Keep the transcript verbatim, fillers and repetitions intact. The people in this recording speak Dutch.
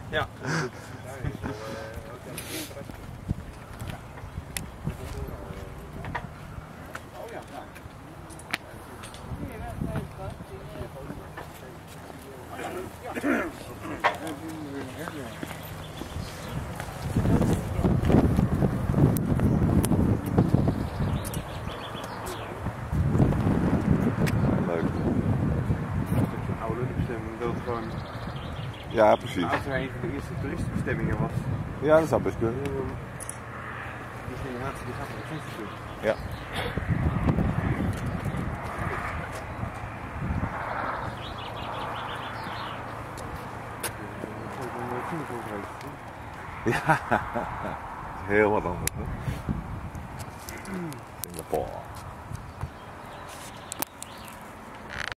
Ja. Ja, precies. Als er een van de eerste toeristenbestemmingen was. Ja, dat zou best kunnen. Die generatie die gaat naar de vestiging. Ja. Ja, heel wat anders, hè? Singapore.